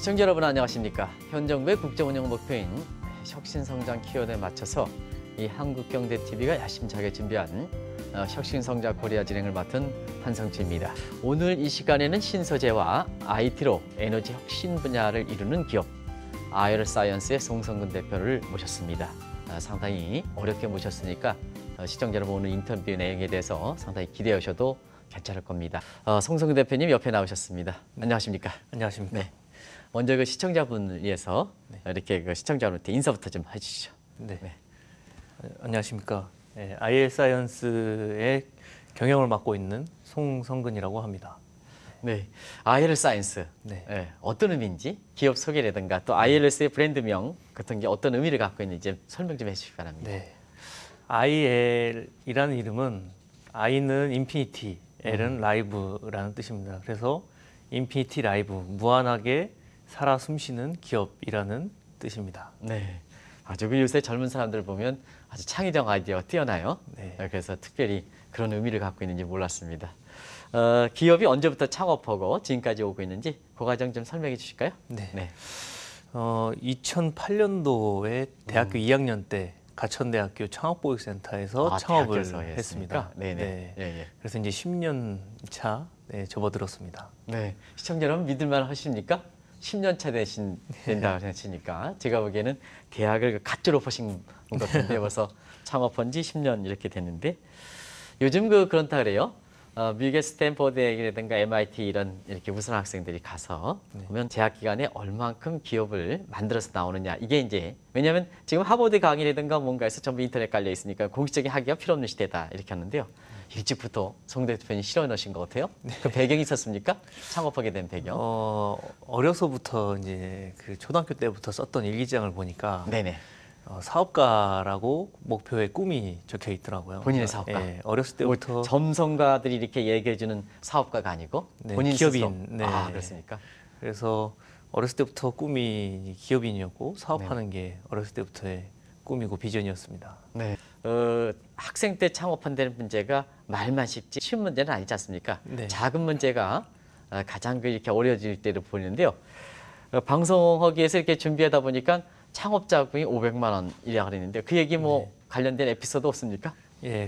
시청자 여러분 안녕하십니까? 현 정부의 국정운영 목표인 혁신성장 키워드에 맞춰서 이 한국경제TV가 야심차게 준비한 혁신성장 코리아 진행을 맡은 한성주입니다. 오늘 이 시간에는 신소재와 IT로 에너지 혁신 분야를 이루는 기업 아이얼사이언스의 송성근 대표를 모셨습니다. 상당히 어렵게 모셨으니까 시청자 여러분 오늘 인터뷰 내용에 대해서 상당히 기대해 주셔도 괜찮을 겁니다. 송성근 대표님 옆에 나오셨습니다. 안녕하십니까? 안녕하십니까? 네. 먼저 그 시청자분을 위해서 이렇게 그 시청자분한테 인사부터 좀 해주시죠. 네. 안녕하십니까? 네, 아이얼사이언스의 경영을 맡고 있는 송성근이라고 합니다. 네, 아이얼사이언스. 네. 네, 어떤 의미인지 기업 소개라든가 또 아이얼스의 브랜드명 같은 게 어떤 의미를 갖고 있는지 설명 좀 해주시기 바랍니다. 네. IL이라는 이름은 I는 인피니티, L은 라이브라는 뜻입니다. 그래서 인피니티 라이브, 무한하게 살아 숨쉬는 기업이라는 뜻입니다. 네, 아주 그 요새 젊은 사람들 보면 아주 창의적 아이디어가 뛰어나요. 네. 그래서 특별히 그런 의미를 갖고 있는지 몰랐습니다. 기업이 언제부터 창업하고 지금까지 오고 있는지 그 과정 좀 설명해 주실까요? 네. 네. 2008년도에 대학교 2학년 때 가천대학교 창업보육센터에서 창업을 대학교에서 했습니다. 네네. 네. 예. 그래서 이제 10년 차 접어들었습니다. 네, 시청자 여러분 믿을만 하십니까? 10년 차 된다고 하시니까 제가 보기에는 대학을 갓 졸업하신 것 같은데 벌써 창업한 지 10년 이렇게 됐는데 요즘 그렇다 그래요. 미국의 스탠퍼드라든가 MIT 이렇게 우수 학생들이 가서 보면 재학 기간에 얼만큼 기업을 만들어서 나오느냐 이게 이제 왜냐하면 지금 하버드 강의라든가 뭔가에서 전부 인터넷 깔려 있으니까 공식적인 학위가 필요 없는 시대다 이렇게 하는데요. 일찍부터 송 대표님 실어 넣으신 것 같아요. 그 배경이 있었습니까? 창업하게 된 배경? 어려서부터 이제 그 초등학교 때부터 썼던 일기장을 보니까 네네. 사업가라고 목표에 꿈이 적혀 있더라고요. 본인의 사업가. 네, 어렸을 때부터 점성가들이 이렇게 얘기해주는 사업가가 아니고 네, 본인 기업인. 스스로. 네. 그렇습니까? 그래서 어렸을 때부터 꿈이 기업인이었고 사업하는 게 어렸을 때부터의 꿈이고 비전이었습니다. 네. 학생 때 창업한다는 문제가 말만 쉽지 쉬운 문제는 아니지 않습니까? 네. 작은 문제가 가장 이렇게 어려워질 때를 보이는데요. 방송하기 위해서 이렇게 준비하다 보니까 창업 자금이 500만 원이라고 그랬는데 그 얘기 관련된 에피소드 없습니까? 예,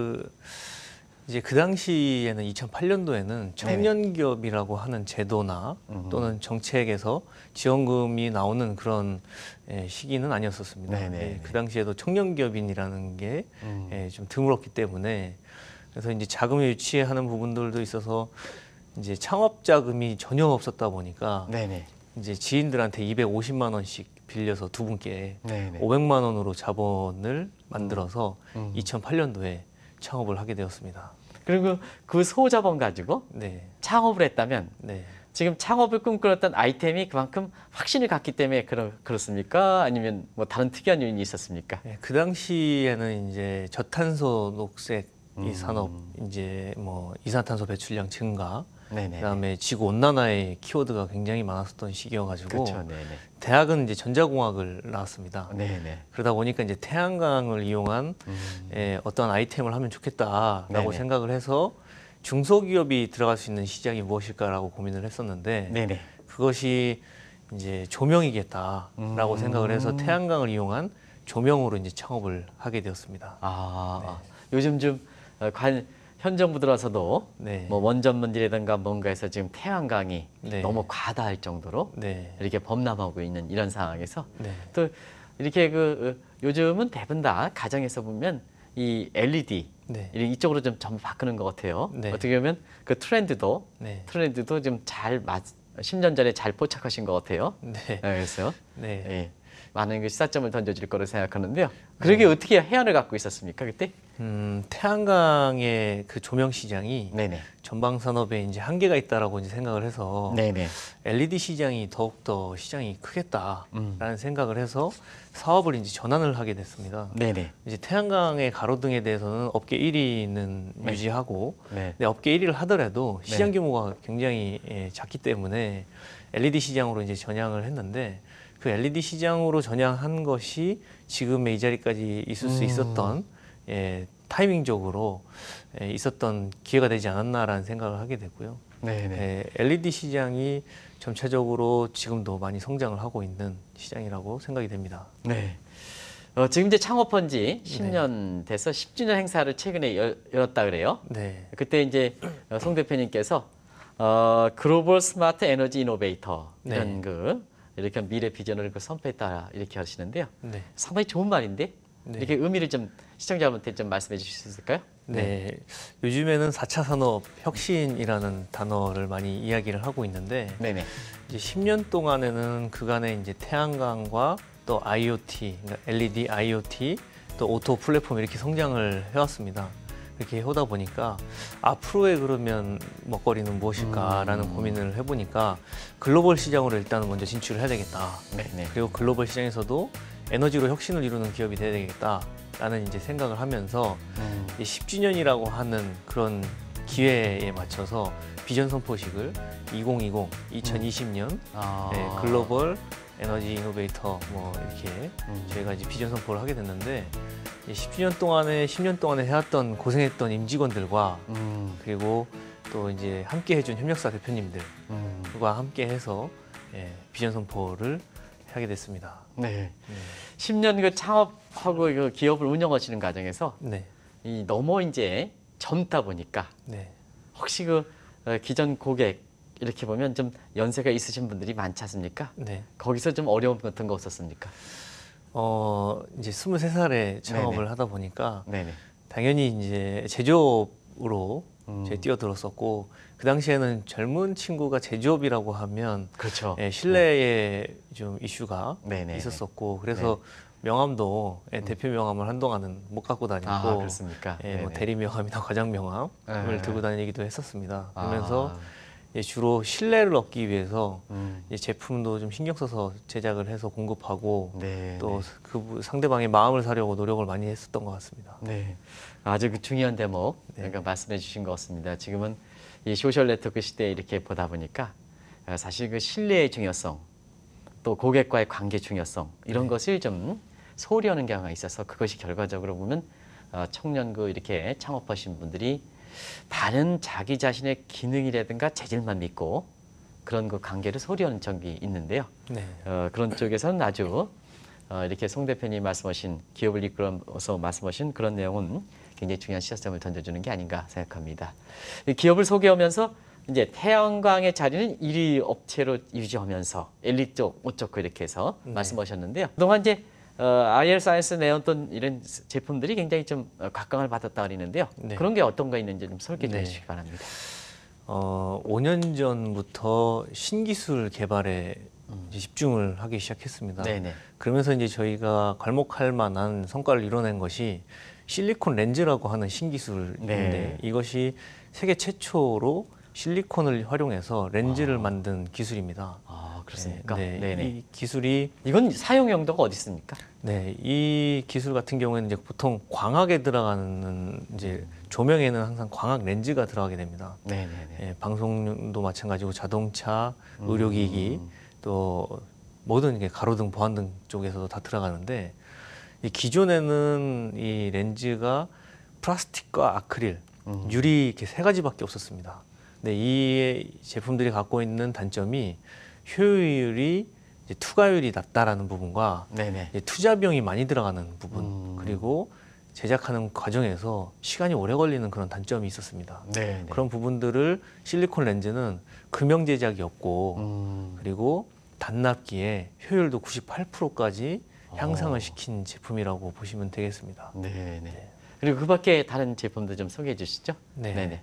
이제 그 당시에는 2008년도에는 청년기업이라고 하는 제도나 또는 정책에서 지원금이 나오는 그런 시기는 아니었었습니다. 네네. 그 당시에도 청년기업인이라는 게 좀 드물었기 때문에 그래서 이제 자금을 유치하는 부분들도 있어서 이제 창업 자금이 전혀 없었다 보니까 네네. 이제 지인들한테 250만 원씩 빌려서 두 분께 네네. 500만 원으로 자본을 만들어서 2008년도에 창업을 하게 되었습니다. 그리고 그 소자본 가지고 네, 창업을 했다면 네. 지금 창업을 꿈꾸었던 아이템이 그만큼 확신을 갖기 때문에 그렇습니까? 아니면 뭐 다른 특이한 요인이 있었습니까? 네, 그 당시에는 이제 저탄소 녹색 이 산업, 이제 뭐 이산탄소 배출량 증가, 네네. 그다음에 지구 온난화의 키워드가 굉장히 많았었던 시기여가지고 그렇죠. 네네. 대학은 이제 전자공학을 나왔습니다. 네네. 그러다 보니까 이제 태양광을 이용한 어떤 아이템을 하면 좋겠다라고 네네. 생각을 해서 중소기업이 들어갈 수 있는 시장이 무엇일까라고 고민을 했었는데 네네. 그것이 이제 조명이겠다라고 생각을 해서 태양광을 이용한 조명으로 이제 창업을 하게 되었습니다. 요즘 좀 현 정부 들어서도 네. 뭐 원전문제라든가 뭔가에서 지금 태양광이 네. 너무 과다할 정도로 네. 이렇게 범람하고 있는 이런 상황에서 네. 또 이렇게 요즘은 대부분 다 가정에서 보면 이 LED 네. 이쪽으로 좀 전부 바꾸는 것 같아요. 네. 어떻게 보면 그 트렌드도 네. 좀 잘 10년 전에 잘 포착하신 것 같아요. 네. 그래서 네. 예, 많은 그 시사점을 던져줄 거로 생각하는데요. 그러게 어떻게 해안을 갖고 있었습니까 그때? 태양광의 그 조명 시장이 네네. 전방 산업에 이제 한계가 있다라고 이제 생각을 해서 네네. LED 시장이 더욱더 시장이 크겠다라는 생각을 해서 사업을 이제 전환을 하게 됐습니다. 네네. 이제 태양광의 가로등에 대해서는 업계 1위는 네. 유지하고 네. 근데 업계 1위를 하더라도 시장 규모가 굉장히 작기 때문에 LED 시장으로 이제 전향을 했는데 그 LED 시장으로 전향한 것이 지금의 이 자리까지 있을 수 있었던 타이밍적으로 있었던 기회가 되지 않았나라는 생각을 하게 됐고요. 네네. LED 시장이 전체적으로 지금도 많이 성장을 하고 있는 시장이라고 생각이 됩니다. 네. 지금 이제 창업한 지 10년 돼서 10주년 행사를 최근에 열었다 그래요. 네. 그때 이제 송 대표님께서 글로벌 스마트 에너지 이노베이터 이런 이렇게 미래 비전을 선포했다 이렇게 하시는데요. 네. 상당히 좋은 말인데 네. 이렇게 의미를 좀 시청자분한테 좀 말씀해 주실 수 있을까요? 네. 요즘에는 4차 산업 혁신이라는 단어를 많이 이야기를 하고 있는데 네네. 이제 10년 동안에는 그간의 이제 태양광과 또 IoT, 그러니까 LED, IoT, 또 오토 플랫폼 이렇게 성장을 해왔습니다. 이렇게 해오다 보니까 앞으로의 그러면 먹거리는 무엇일까라는 고민을 해보니까 글로벌 시장으로 일단은 먼저 진출을 해야 되겠다. 네네. 그리고 글로벌 시장에서도 에너지로 혁신을 이루는 기업이 돼야 되겠다라는 이제 생각을 하면서 10주년이라고 하는 그런 기회에 맞춰서 비전 선포식을 2020년 글로벌 에너지 이노베이터 뭐 이렇게 저희가 이제 비전 선포를 하게 됐는데 10주년 동안에 10년 동안에 해왔던 고생했던 임직원들과 그리고 또 이제 함께 해준 협력사 대표님들과 함께 해서 비전 선포를 하게 됐습니다. 네. 10년 그 창업하고 그 기업을 운영하시는 과정에서 네. 이 너무 이제 젊다 보니까 네. 혹시 그 기존 고객 이렇게 보면 좀 연세가 있으신 분들이 많지 않습니까? 네. 거기서 좀 어려움 같은 거 없었습니까? 이제 23살에 창업을 네네. 하다 보니까 네네. 당연히 이제 제조업으로 음. 뛰어들었었고 그 당시에는 젊은 친구가 제조업이라고 하면 그렇죠. 신뢰에 좀 이슈가 네네. 있었었고 그래서 명함도 대표 명함을 한동안은 못 갖고 다니고 아, 그렇습니까? 뭐 네네. 대리 명함이나 과장 명함을 네. 들고 다니기도 했었습니다. 그러면서 아, 주로 신뢰를 얻기 위해서 음. 제품도 좀 신경 써서 제작을 해서 공급하고 네. 또 그 상대방의 마음을 사려고 노력을 많이 했었던 것 같습니다. 네. 아주 그 중요한 대목 그러니까 말씀해 주신 것 같습니다. 지금은 이 소셜 네트워크 시대에 이렇게 보다 보니까 사실 그 신뢰의 중요성 또 고객과의 관계 중요성 이런 것을 좀 소홀히 하는 경우가 있어서 그것이 결과적으로 보면 청년 그 이렇게 창업하신 분들이 다른 자기 자신의 기능이라든가 재질만 믿고 그런 그 관계를 소홀히 하는 적이 있는데요. 네. 그런 쪽에서는 아주 이렇게 송 대표님 말씀하신 기업을 이끌어서 말씀하신 그런 내용은 굉장히 중요한 시사점을 던져주는 게 아닌가 생각합니다. 이 기업을 소개하면서 이제 태양광의 자리는 1위 업체로 유지하면서 엘리 쪽, 옷 좋고 이렇게 해서 말씀하셨는데요. 그동안 이제 IR 사이언스 내었던 이런 제품들이 굉장히 좀 각광을 받았다 그러는데요. 네. 그런 게 어떤 거 있는지 좀 설계 좀 네. 해주시기 바랍니다. 5년 전부터 신기술 개발에 이제 집중을 하기 시작했습니다. 네네. 그러면서 이제 저희가 괄목할 만한 성과를 이뤄낸 것이 실리콘 렌즈라고 하는 신기술인데 네. 이것이 세계 최초로 실리콘을 활용해서 렌즈를 만든 기술입니다. 아, 그렇습니까? 네, 네네. 이 기술이 이건 사용 용도가 어디 있습니까? 네, 이 기술 같은 경우에는 이제 보통 광학에 들어가는 이제 조명에는 항상 광학 렌즈가 들어가게 됩니다. 네네네. 방송도 마찬가지고 자동차, 의료기기 또 모든 이게 가로등, 보안등 쪽에서도 다 들어가는데 이 기존에는 이 렌즈가 플라스틱과 아크릴, 유리 이렇게 세 가지밖에 없었습니다. 근데 이 제품들이 갖고 있는 단점이 효율이 이제 투과율이 낮다라는 부분과 네네. 이제 투자 비용이 많이 들어가는 부분 그리고 제작하는 과정에서 시간이 오래 걸리는 그런 단점이 있었습니다. 네네. 그런 부분들을 실리콘 렌즈는 금형 제작이 없고 그리고 단납기에 효율도 98%까지 향상을 시킨 제품이라고 보시면 되겠습니다. 네네. 그리고 그 밖에 다른 제품도 좀 소개해 주시죠. 네. 네네.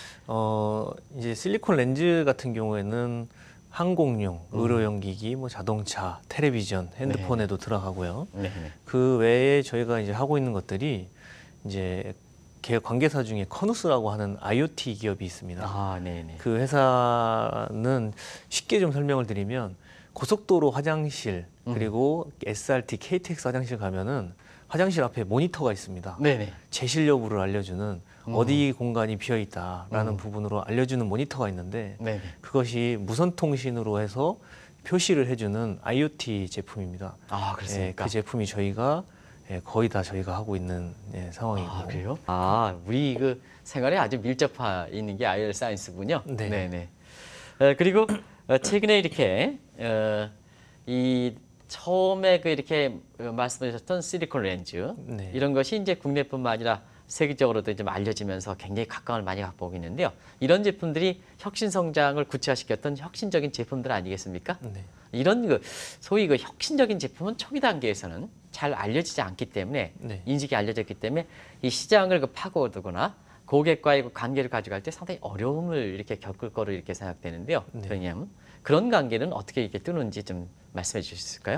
이제 실리콘 렌즈 같은 경우에는 항공용, 의료용 기기, 뭐 자동차, 텔레비전, 핸드폰에도 들어가고요. 네네. 그 외에 저희가 이제 하고 있는 것들이 이제 관계사 중에 커누스라고 하는 IoT 기업이 있습니다. 아, 네네. 그 회사는 쉽게 좀 설명을 드리면 고속도로 화장실 그리고 SRT, KTX 화장실 가면은 화장실 앞에 모니터가 있습니다. 네네. 제실 여부를 알려주는 어디 공간이 비어 있다라는 부분으로 알려주는 모니터가 있는데 네네. 그것이 무선 통신으로 해서 표시를 해주는 IoT 제품입니다. 아, 그렇습니까? 그 제품이 저희가 거의 다 저희가 하고 있는 상황이고. 아, 그래요? 아, 우리 그 생활에 아주 밀접해 있는 게 IR 사이언스군요. 네. 네네. 그리고 최근에 이렇게 이 처음에 그 이렇게 말씀하셨던 실리콘렌즈 네. 이런 것이 이제 국내뿐만 아니라 세계적으로도 좀 알려지면서 굉장히 각광을 많이 갖고 오고 있는데요. 이런 제품들이 혁신 성장을 구체화시켰던 혁신적인 제품들 아니겠습니까? 네. 이런 그 소위 그 혁신적인 제품은 초기 단계에서는 잘 알려지지 않기 때문에 네. 인식이 알려졌기 때문에 이 시장을 그 파고들거나 고객과의 그 관계를 가져갈 때 상당히 어려움을 이렇게 겪을 거로 이렇게 생각되는데요. 네. 왜냐하면 그런 관계는 어떻게 이렇게 뚫는지 좀 말씀해 주실 수 있을까요?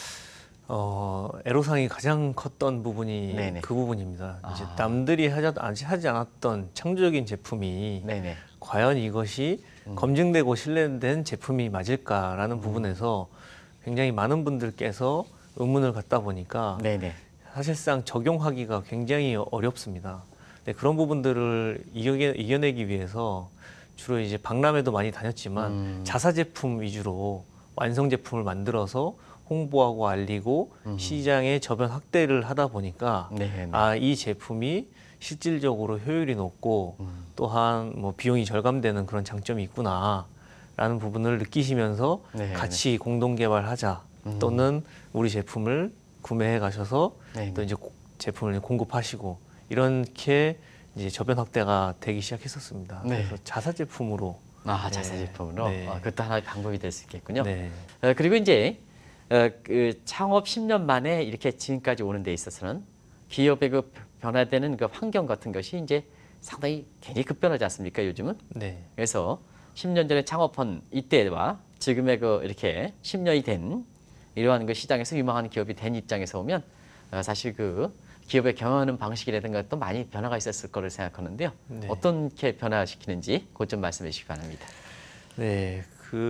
애로사항이 가장 컸던 부분이 네네. 그 부분입니다. 이제 아. 남들이 하지 않았던 창조적인 제품이 네네. 과연 이것이 검증되고 신뢰된 제품이 맞을까라는 부분에서 굉장히 많은 분들께서 의문을 갖다 보니까 네네. 사실상 적용하기가 굉장히 어렵습니다. 네, 그런 부분들을 이겨내기 위해서 주로 이제 박람회도 많이 다녔지만 자사 제품 위주로 완성 제품을 만들어서 홍보하고 알리고 시장의 저변 확대를 하다 보니까 네네. 이 제품이 실질적으로 효율이 높고 또한 뭐 비용이 절감되는 그런 장점이 있구나라는 부분을 느끼시면서 네네. 같이 공동 개발하자 또는 우리 제품을 구매해 가셔서 네네. 또 이제 제품을 공급하시고 이렇게 이제 저변 확대가 되기 시작했었습니다. 네. 그래서 자사 제품으로 자사 제품으로 네. 그것도 하나의 방법이 될 수 있겠군요. 네. 그리고 이제 그 창업 10년 만에 이렇게 지금까지 오는 데 있어서는 기업의 그 변화되는 그 환경 같은 것이 이제 상당히 굉장히 급변하지 않습니까, 요즘은? 네. 그래서 10년 전에 창업한 이때와 지금의 그 이렇게 10년이 된 이러한 그 시장에서 유망한 기업이 된 입장에서 보면 사실 그 기업의 경영하는 방식이라든가 또 많이 변화가 있었을 거를 생각하는데요. 네. 어떻게 변화시키는지 그것 좀 말씀해 주시기 바랍니다. 네,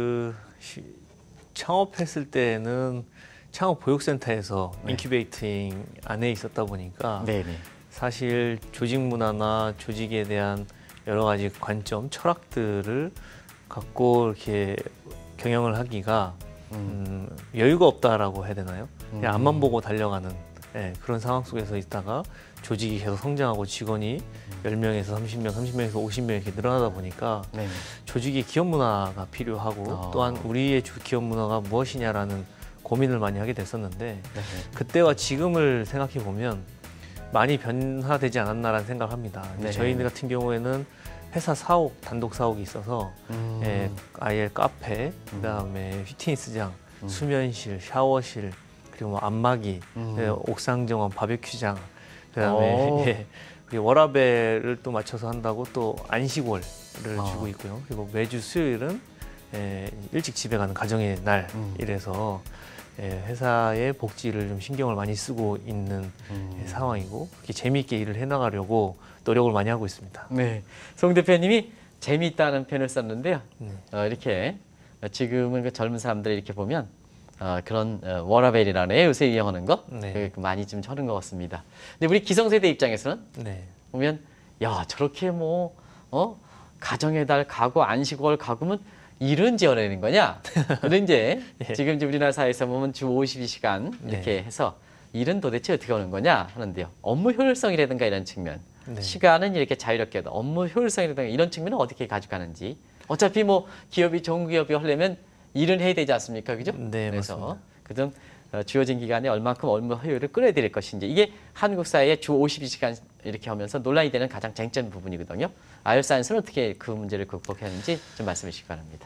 창업했을 때는 창업 보육센터에서 네. 인큐베이팅 안에 있었다 보니까 네네. 사실 조직 문화나 조직에 대한 여러 가지 관점, 철학들을 갖고 이렇게 경영을 하기가 여유가 없다라고 해야 되나요? 그냥 앞만 보고 달려가는 그런 상황 속에서 있다가 조직이 계속 성장하고 직원이 10명에서 30명, 30명에서 50명 이렇게 늘어나다 보니까 네네. 조직의 기업 문화가 필요하고 또한 우리의 기업 문화가 무엇이냐라는 고민을 많이 하게 됐었는데 네네. 그때와 지금을 생각해 보면 많이 변화되지 않았나라는 생각을 합니다. 네. 저희 같은 경우에는 회사 사옥, 단독 사옥이 있어서 아예 카페, 그다음에 피트니스장, 수면실, 샤워실, 그리고 뭐 안마기, 옥상 정원, 바베큐장, 그다음에 그리고 워라밸을 또 맞춰서 한다고 또 안식월을 주고 있고요. 그리고 매주 수요일은 일찍 집에 가는 가정의 날 이래서 회사의 복지를 좀 신경을 많이 쓰고 있는 상황이고 그렇게 재미있게 일을 해나가려고 노력을 많이 하고 있습니다. 네, 송 대표님이 재미있다는 표현을 썼는데요. 네. 이렇게 지금은 그 젊은 사람들 이렇게 보면 그런 워라밸이라는 요새 이용하는 거 네. 많이 좀 하는 것 같습니다. 근데 우리 기성세대 입장에서는 네. 보면 야 저렇게 뭐 가정의 달 가고 안식월 가고면 일은 지어내는 거냐? 근데 이제 예. 지금 이제 우리나라 사회에서 보면 주 52시간 이렇게 해서 일은 도대체 어떻게 하는 거냐 하는데요. 업무 효율성이라든가 이런 측면, 네. 시간은 이렇게 자유롭게 업무 효율성이라든가 이런 측면은 어떻게 가져가는지. 어차피 뭐 기업이 좋은 기업이 하려면 일은 해야 되지 않습니까, 그죠? 네, 그래서 맞습니다. 그동 주어진 기간에 얼만큼 업무 효율을 끌어들일 것인지 이게 한국 사회에 주 52시간 이렇게 하면서 논란이 되는 가장 쟁점 부분이거든요. 아이얼사이언스는 어떻게 그 문제를 극복했는지 좀 말씀해 주시기 바랍니다.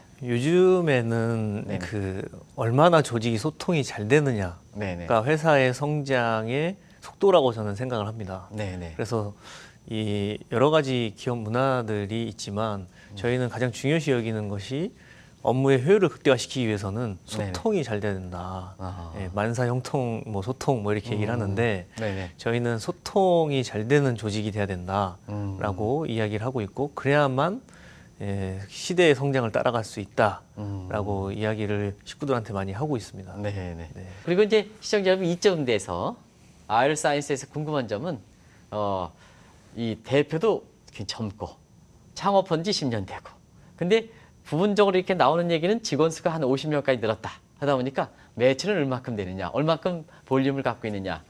요즘에는 네네. 얼마나 조직이 소통이 잘 되느냐가 네네. 회사의 성장의 속도라고 저는 생각을 합니다. 네네. 그래서 이 여러 가지 기업 문화들이 있지만 저희는 가장 중요시 여기는 것이 업무의 효율을 극대화시키기 위해서는 소통이 잘 돼야 된다. 만사 형통, 뭐 소통 뭐 이렇게 얘기를 하는데 네네. 저희는 소통이 잘 되는 조직이 돼야 된다라고 이야기를 하고 있고 그래야만 시대의 성장을 따라갈 수 있다라고 이야기를 식구들한테 많이 하고 있습니다. 네네. 네. 그리고 이제 시청자 여러분 이점 돼서 아이얼사이언스에서 궁금한 점은 이 대표도 굉장히 젊고 창업한 지 10년 되고 근데 부분적으로 이렇게 나오는 얘기는 직원 수가 한 50명까지 늘었다 하다 보니까 매출은 얼마큼 되느냐, 얼마큼 볼륨을 갖고 있느냐,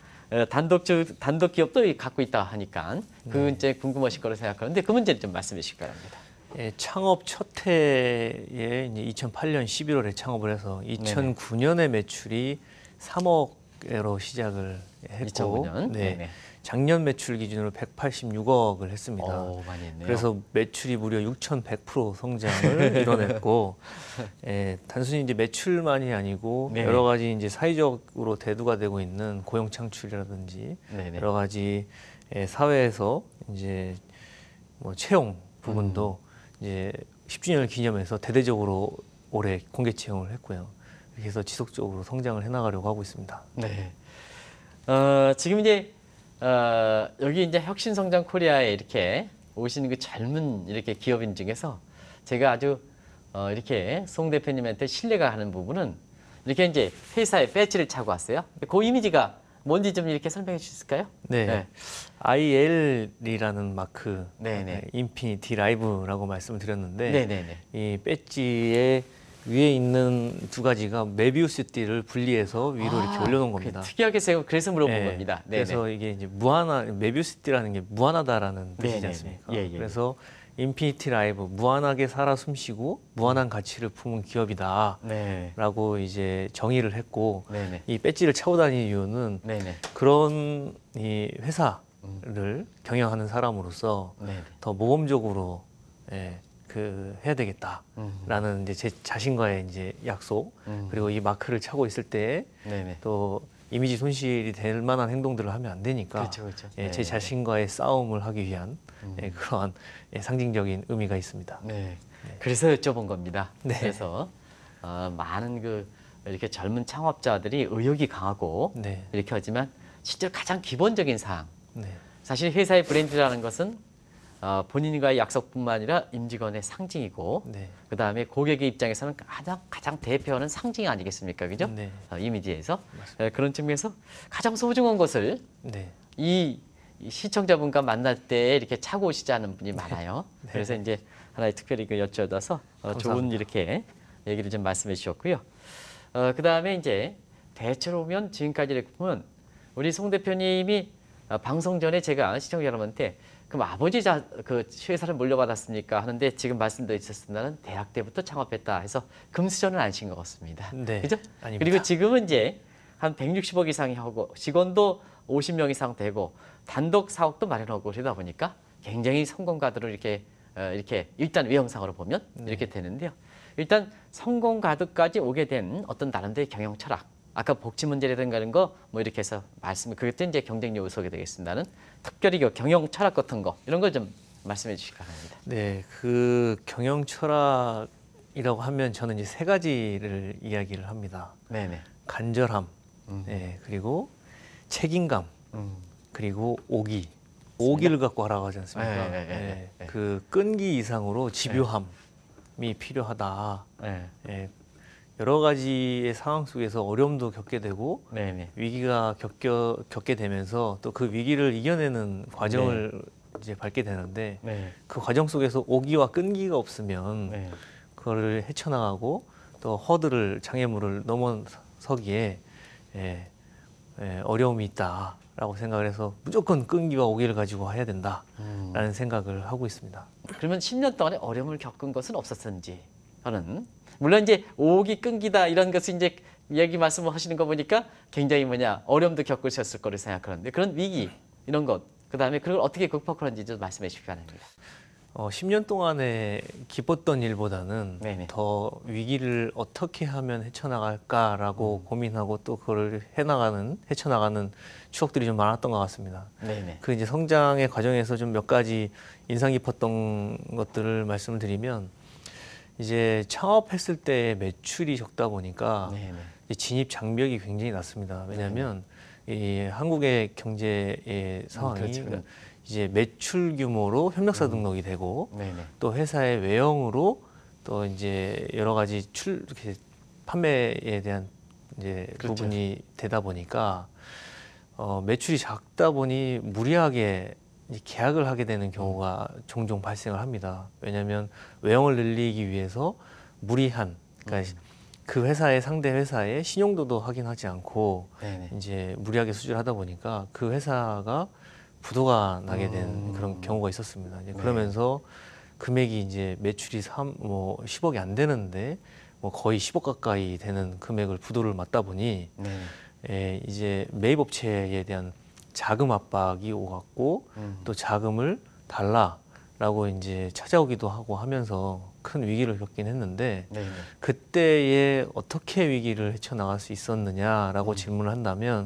단독 기업도 갖고 있다 하니까 그 이제 궁금하실 거로 생각하는데 그 문제를 좀 말씀해 주시기 바랍니다. 창업 첫 해에 이제 2008년 11월에 창업을 해서 2009년에 매출이 3억으로 시작을 했고 2009년. 네. 네네. 작년 매출 기준으로 186억을 했습니다. 오, 많이 했네요. 그래서 매출이 무려 6,100% 성장을 이뤄냈고, 단순히 이제 매출만이 아니고 네네. 여러 가지 이제 사회적으로 대두가 되고 있는 고용 창출이라든지 네네. 여러 가지 사회에서 이제 뭐 채용 부분도 이제 10주년을 기념해서 대대적으로 올해 공개 채용을 했고요. 이렇게 해서 지속적으로 성장을 해나가려고 하고 있습니다. 네. 지금 이제 여기 이제 혁신성장 코리아에 이렇게 오시는 그 젊은 이렇게 기업인 중에서 제가 아주 이렇게 송 대표님한테 신뢰가 가는 부분은 이렇게 이제 회사에 배지를 차고 왔어요. 그 이미지가 뭔지 좀 이렇게 설명해 주실까요? 네. 네. IL이라는 마크, 네네. 인피니티 라이브라고 말씀을 드렸는데, 네네네. 이 배지의 위에 있는 두 가지가 메비우스 띠를 분리해서 위로 이렇게 올려놓은 겁니다. 특이하게 제가 그래서 물어본 네, 겁니다. 네네. 그래서 이게 이제 메비우스 띠라는 게 무한하다라는 뜻이지 네네네. 않습니까? 예, 예. 그래서 인피니티 라이브, 무한하게 살아 숨쉬고 무한한 가치를 품은 기업이다라고 네. 이제 정의를 했고, 네네. 이 배지를 차고 다니는 이유는 네네. 그런 이 회사를 경영하는 사람으로서 네네. 더 모범적으로 해야 되겠다라는 음. 이제 제 자신과의 이제 약속, 음. 그리고 이 마크를 차고 있을 때 네네. 또 이미지 손실이 될 만한 행동들을 하면 안 되니까 그렇죠, 그렇죠. 제 네네. 자신과의 싸움을 하기 위한 그러한 상징적인 의미가 있습니다. 네. 그래서 여쭤본 겁니다. 네. 그래서 많은 이렇게 젊은 창업자들이 의욕이 강하고 네, 이렇게 하지만 실제로 가장 기본적인 사항. 네, 사실 회사의 브랜드라는 것은 본인과의 약속뿐만 아니라 임직원의 상징이고 네, 그 다음에 고객의 입장에서는 가장 대표하는 상징 아니겠습니까? 그죠? 네, 이미지에서. 맞습니다. 그런 측면에서 가장 소중한 것을 네, 이 시청자분과 만날 때 이렇게 차고 오시지 않은 분이 많아요. 네. 그래서 이제 하나의 특별히 여쭤봐서 좋은 감사합니다. 이렇게 얘기를 좀 말씀해 주셨고요. 그 다음에 이제 대체로 보면 지금까지 이렇게 보면 우리 송 대표님이 방송 전에 제가 시청자 여러분한테 그럼 아버지 그 회사를 물려받았습니까? 하는데 지금 말씀도 있었습니다는 대학 때부터 창업했다 해서 금수저는 아니신 것 같습니다. 네, 그죠? 아닙니다. 그리고 지금은 이제 한 160억 이상이 하고 직원도 50명 이상 되고 단독 사옥도 마련하고 그러다 보니까 굉장히 성공 가드로 이렇게 일단 외형상으로 보면 이렇게 되는데요. 일단 성공 가드까지 오게 된 어떤 나름대로의 경영 철학. 아까 복지 문제라든가 이런 거 뭐 이렇게 해서 그것도 이제 경쟁 요소가 되겠습니다는 특별히 경영 철학 같은 거 이런 걸 좀 말씀해 주시기 바랍니다. 네, 그 경영 철학이라고 하면 저는 이제 세 가지를 이야기를 합니다. 네네. 간절함, 그리고 책임감, 그리고 오기. 오기를 갖고 하라고 하지 않습니까? 네. 그 끈기 이상으로 집요함이 필요하다. 네. 여러 가지의 상황 속에서 어려움도 겪게 되고 네네. 위기가 겪게 되면서 또 그 위기를 이겨내는 과정을 이제 밟게 되는데 네. 그 과정 속에서 오기와 끈기가 없으면 네. 그거를 헤쳐나가고 또 장애물을 넘어서기에 어려움이 있다라고 생각을 해서 무조건 끈기와 오기를 가지고 해야 된다라는 생각을 하고 있습니다. 그러면 10년 동안에 어려움을 겪은 것은 없었는지 하는 물론 이제 오기 끈기다 이런 것을 이제 얘기 말씀을 하시는 거 보니까 굉장히 어려움도 겪으셨을 거로 생각하는데 그런 위기 이런 것 그다음에 그걸 어떻게 극복하는지 좀 말씀해 주시기 바랍니다. 10년 동안에 기뻤던 일보다는 네네. 더 위기를 어떻게 하면 헤쳐나갈까라고 고민하고 또 그걸 헤쳐나가는 추억들이 좀 많았던 것 같습니다. 네네. 그 이제 성장의 과정에서 좀 몇 가지 인상 깊었던 것들을 말씀을 드리면 이제 창업했을 때 매출이 적다 보니까 네네. 이제 진입 장벽이 굉장히 낮습니다. 왜냐하면 이 한국의 경제의 상황이 그렇죠. 이제 매출 규모로 협력사 등록이 되고 네네. 또 회사의 외형으로 또 이제 여러 가지 이렇게 판매에 대한 이제 그렇죠. 부분이 되다 보니까 매출이 작다 보니 무리하게 이제 계약을 하게 되는 경우가 종종 발생을 합니다. 왜냐하면 외형을 늘리기 위해서 무리한, 그러니까 그 상대 회사의 신용도도 확인하지 않고 네네. 이제 무리하게 수주하다 보니까 그 회사가 부도가 나게 된 그런 경우가 있었습니다. 이제 그러면서 금액이 이제 매출이 10억이 안 되는데 뭐 거의 10억 가까이 되는 금액을 부도를 맞다 보니 네. 이제 매입업체에 대한 자금 압박이 오갔고 또 자금을 달라라고 이제 찾아오기도 하고 하면서 큰 위기를 겪긴 했는데 네. 그때에 어떻게 위기를 헤쳐나갈 수 있었느냐라고 질문을 한다면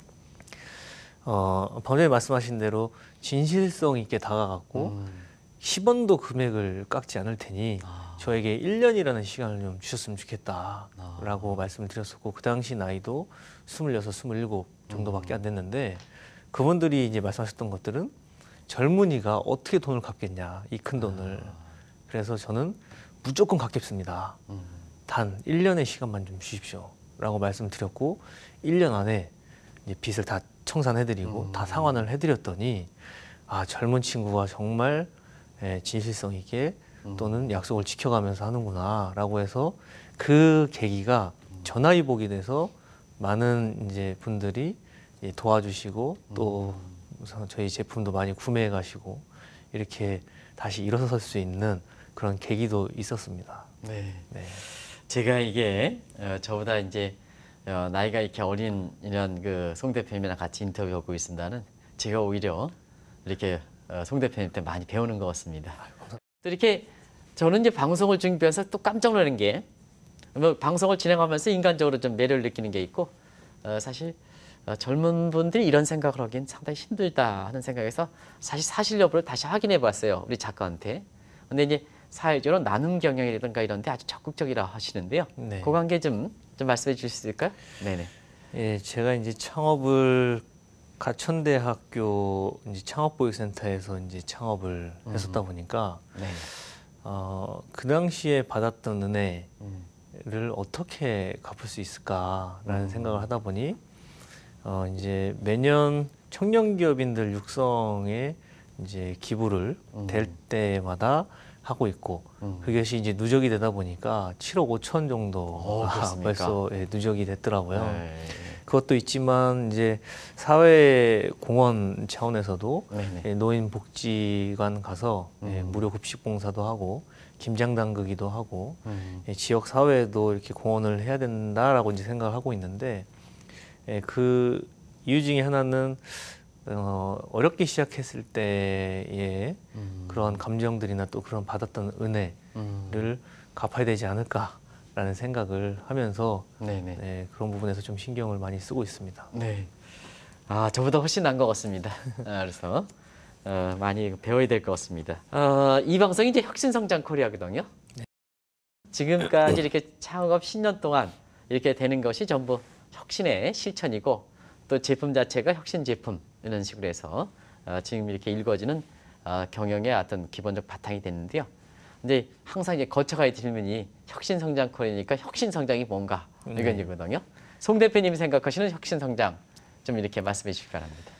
방금 전에 말씀하신 대로 진실성 있게 다가갔고 10원도 금액을 깎지 않을 테니 저에게 1년이라는 시간을 좀 주셨으면 좋겠다라고 말씀을 드렸었고 그 당시 나이도 26, 27 정도밖에 안 됐는데 그분들이 이제 말씀하셨던 것들은 젊은이가 어떻게 돈을 갚겠냐 이 큰 돈을 그래서 저는 무조건 갚겠습니다. 단 1년의 시간만 좀 주십시오 라고 말씀드렸고 1년 안에 이제 빚을 다 청산해드리고 다 상환을 해드렸더니 젊은 친구가 정말 진실성 있게 또는 약속을 지켜가면서 하는구나 라고 해서 그 계기가 전화위복이 돼서 많은 이제 분들이 도와주시고 또 저희 제품도 많이 구매해 가시고 이렇게 다시 일어설 수 있는 그런 계기도 있었습니다. 네. 네. 제가 이게 저보다 이제 나이가 이렇게 어린 이런 그 송 대표님이랑 같이 인터뷰하고 있습니다는 제가 오히려 이렇게 송 대표님한테 많이 배우는 것 같습니다. 또 이렇게 저는 이제 방송을 준비해서 또 깜짝 놀란 게 뭐 방송을 진행하면서 인간적으로 좀 매력을 느끼는 게 있고 사실 젊은 분들이 이런 생각을 하기엔 상당히 힘들다 하는 생각에서 사실 사실 여부를 다시 확인해 봤어요. 우리 작가한테. 근데 이제 사회적으로 나눔 경영이라든가 이런 데 아주 적극적이라 하시는데요. 네. 그 관계 좀 말씀해 주실 수 있을까요? 네네. 예, 제가 이제 창업을 가천대학교 이제 창업보육센터에서 이제 창업을 했었다 보니까 네. 그 당시에 받았던 은혜를 어떻게 갚을 수 있을까라는 생각을 하다 보니 이제 매년 청년 기업인들 육성에 이제 기부를 될 때마다 하고 있고 그것이 이제 누적이 되다 보니까 7억 5천 정도가 그렇습니까? 벌써 누적이 됐더라고요. 네. 그것도 있지만 이제 사회공헌 차원에서도 네네. 노인복지관 가서 무료 급식 봉사도 하고 김장 담그기도 하고 지역 사회에도 이렇게 공헌을 해야 된다라고 이제 생각을 하고 있는데 그 이유 중에 하나는 어렵게 시작했을 때의 그런 감정들이나 또 그런 받았던 은혜를 갚아야 되지 않을까라는 생각을 하면서 네네. 그런 부분에서 좀 신경을 많이 쓰고 있습니다. 네. 저보다 훨씬 나은 것 같습니다. 그래서 많이 배워야 될 것 같습니다. 이 방송이 이제 혁신성장 코리아거든요. 지금까지 이렇게 창업 10년 동안 이렇게 되는 것이 전부 혁신의 실천이고 또 제품 자체가 혁신 제품 이런 식으로 해서 지금 이렇게 일궈지는 경영의 어떤 기본적 바탕이 됐는데요. 근데 항상 이제 거쳐가야 질문이 혁신성장 코리아니까 혁신성장이 뭔가 이건이거든요. 송 대표님이 생각하시는 혁신성장 좀 이렇게 말씀해 주시기 바랍니다.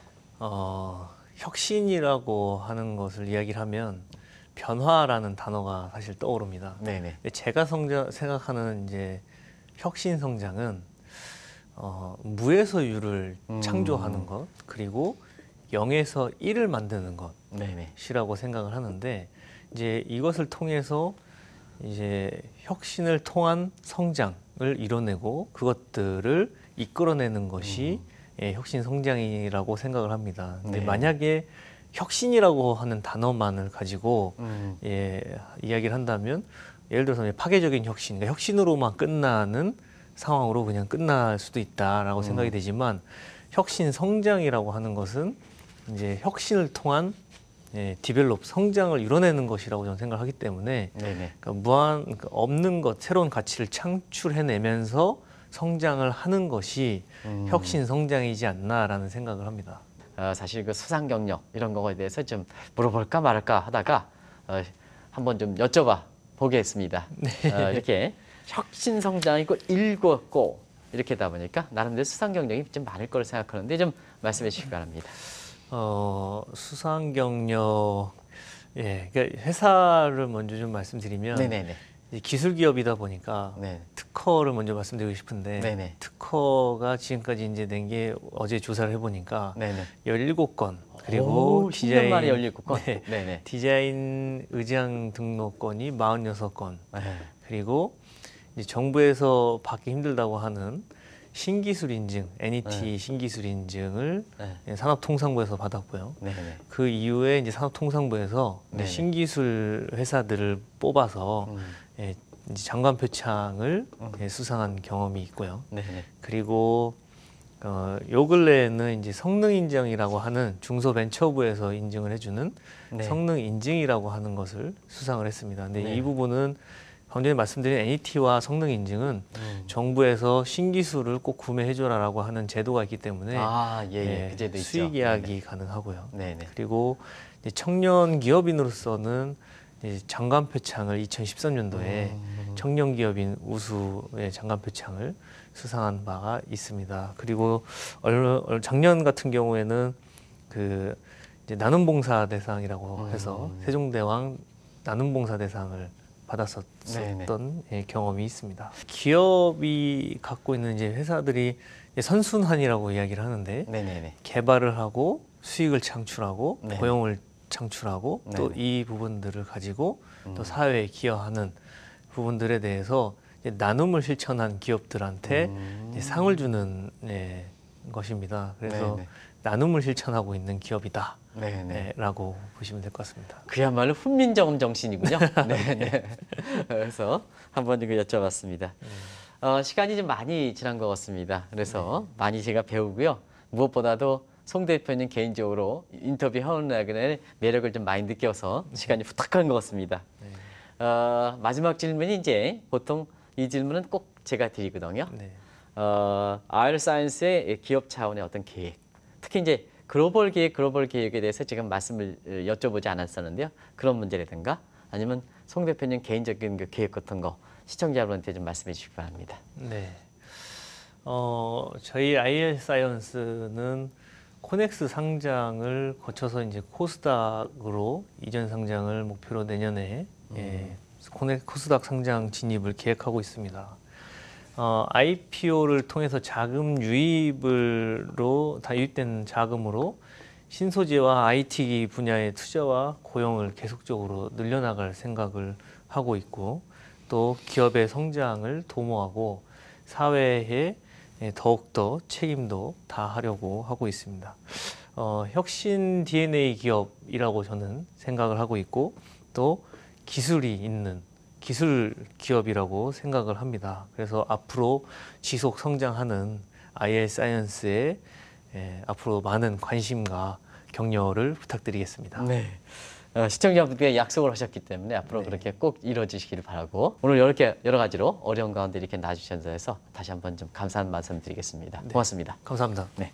혁신이라고 하는 것을 이야기를 하면 변화라는 단어가 사실 떠오릅니다. 네네. 근데 제가 생각하는 이제 혁신 성장은 무에서 유를 창조하는 것 그리고 0에서 1을 만드는 네네. 것이라고 생각을 하는데 이제 이것을 통해서 이제 혁신을 통한 성장을 이뤄내고 그것들을 이끌어내는 것이 혁신 성장이라고 생각을 합니다. 근데 네. 만약에 혁신이라고 하는 단어만을 가지고 이야기를 한다면 예를 들어서 파괴적인 혁신, 그러니까 혁신으로만 끝나는 상황으로 그냥 끝날 수도 있다라고 생각이 되지만 혁신 성장이라고 하는 것은 이제 혁신을 통한 디벨롭 성장을 이뤄내는 것이라고 저는 생각을 하기 때문에 네네. 그러니까 없는 것 새로운 가치를 창출해내면서 성장을 하는 것이 혁신 성장이지 않나라는 생각을 합니다. 사실 그 수상 경력 이런 거에 대해서 좀 물어볼까 말까 하다가 한번 좀 여쭤봐 보겠습니다. 이렇게 혁신 성장이고 일구었고 이렇게 다 보니까 나름대로 수상 경력이 좀 많을 거로 생각하는데 좀 말씀해 주시기 바랍니다. 수상 경력 그러니까 회사를 먼저 좀 말씀드리면 네네네. 기술 기업이다 보니까 네. 특허를 먼저 말씀드리고 싶은데 네네. 특허가 지금까지 이제 낸 게 어제 조사를 해보니까 네네. 17건 그리고 오, 10년 만에 17건. 네, 네네. 디자인 의장 등록건이 46건 네. 그리고 이제 정부에서 받기 힘들다고 하는 신기술 인증, NET 신기술 인증을 네. 산업통상부에서 받았고요. 네네. 그 이후에 이제 산업통상부에서 이제 네네. 신기술 회사들을 뽑아서 예, 이제 장관 표창을 예, 수상한 경험이 있고요. 네네. 그리고 요 근래에는 이제 성능 인증이라고 하는 중소벤처부에서 인증을 해주는 네. 성능 인증이라고 하는 것을 수상을 했습니다. 근데 네. 이 부분은 방금 전에 말씀드린 NET와 성능 인증은 정부에서 신기술을 꼭 구매해줘라라고 하는 제도가 있기 때문에 아, 예, 예. 그 제도 있죠. 수익 계약이 가능하고요. 네네. 그리고 이제 청년 기업인으로서는 이제 장관 표창을 2013년도에 청년 기업인 우수의 장관 표창을 수상한 바가 있습니다. 그리고 작년 같은 경우에는 그 이제 나눔봉사 대상이라고 해서 세종대왕 나눔봉사 대상을 받았었던 예, 경험이 있습니다. 기업이 갖고 있는 이제 회사들이 이제 선순환이라고 이야기를 하는데 네네네. 개발을 하고 수익을 창출하고 네. 고용을 창출하고 네. 또 이 부분들을 가지고 또 사회에 기여하는 부분들에 대해서 이제 나눔을 실천한 기업들한테 이제 상을 주는 예, 것입니다. 그래서 네네. 나눔을 실천하고 있는 기업이다. 네네. 라고 보시면 될 것 같습니다. 그야말로 훈민정음 정신이군요. 네네. 그래서 한번 이거 여쭤봤습니다. 시간이 좀 많이 지난 것 같습니다. 그래서 많이 제가 배우고요. 무엇보다도 송 대표님 개인적으로 인터뷰하는 매력을 좀 많이 느껴서 시간이 후딱한 것 같습니다. 마지막 질문이 이제 보통 이 질문은 꼭 제가 드리거든요. 네. 아이얼사이언스의 기업 차원의 어떤 계획, 특히 이제 글로벌 계획에 대해서 지금 말씀을 여쭤보지 않았었는데요. 그런 문제라든가 아니면 송 대표님 개인적인 그 계획 같은 거 시청자분한테 좀 말씀해 주시기 바랍니다. 네. 저희 아이얼사이언스는 코넥스 상장을 거쳐서 이제 코스닥으로 이전 상장을 목표로 내년에 코스닥 상장 진입을 계획하고 있습니다. IPO를 통해서 자금 유입으로 다 유입된 자금으로 신소재와 IT 분야의 투자와 고용을 계속적으로 늘려나갈 생각을 하고 있고 또 기업의 성장을 도모하고 사회에 더욱더 책임도 다하려고 하고 있습니다. 혁신 DNA 기업이라고 저는 생각을 하고 있고 또 기술이 있는 기술 기업이라고 생각을 합니다. 그래서 앞으로 지속 성장하는 아이얼사이언스에 앞으로 많은 관심과 격려를 부탁드리겠습니다. 네. 시청자분께 약속을 하셨기 때문에 앞으로 그렇게 꼭 이루어지시기를 바라고 오늘 이렇게 여러 가지로 어려운 가운데 이렇게 나와주셔서 해서 다시 한번 좀 감사한 말씀 드리겠습니다. 고맙습니다. 감사합니다. 네.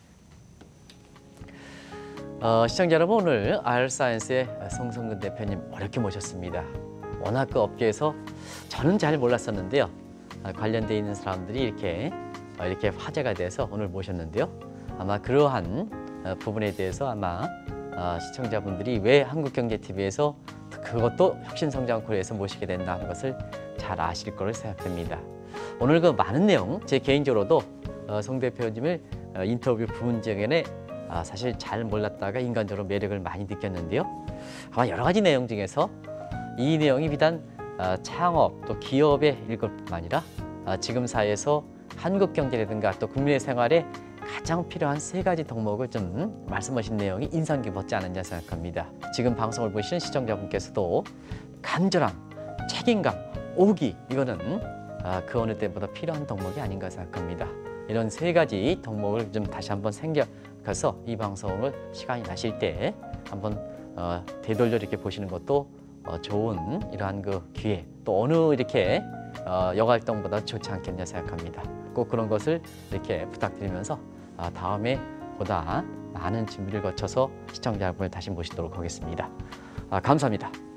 시청자 여러분 오늘 아이얼사이언스의 송성근 대표님 어렵게 모셨습니다. 워낙 그 업계에서 저는 잘 몰랐었는데요. 관련돼 있는 사람들이 이렇게 화제가 돼서 오늘 모셨는데요. 아마 그러한 부분에 대해서 아마 시청자분들이 왜 한국경제TV에서 그것도 혁신성장코리아에서 모시게 된다 하는 것을 잘 아실 거로 생각됩니다. 오늘 그 많은 내용 제 개인적으로도 송 대표님을 인터뷰 부분 중에 사실 잘 몰랐다가 인간적으로 매력을 많이 느꼈는데요. 아마 여러 가지 내용 중에서 이 내용이 비단 창업 또 기업의 일것뿐만 아니라 지금 사회에서 한국 경제라든가 또 국민의 생활에 가장 필요한 세 가지 덕목을 좀 말씀하신 내용이 인상 깊었지 않았냐 생각합니다. 지금 방송을 보시는 시청자분께서도 간절함, 책임감, 오기 이거는 그 어느 때보다 필요한 덕목이 아닌가 생각합니다. 이런 세 가지 덕목을 좀 다시 한번 생각해서 이 방송을 시간이 나실 때 한번 되돌려 이렇게 보시는 것도 좋은 이러한 그 기회 또 어느 이렇게 여가활동보다 좋지 않겠냐 생각합니다. 꼭 그런 것을 이렇게 부탁드리면서 다음에 보다 많은 준비를 거쳐서 시청자 여러분을 다시 모시도록 하겠습니다. 감사합니다.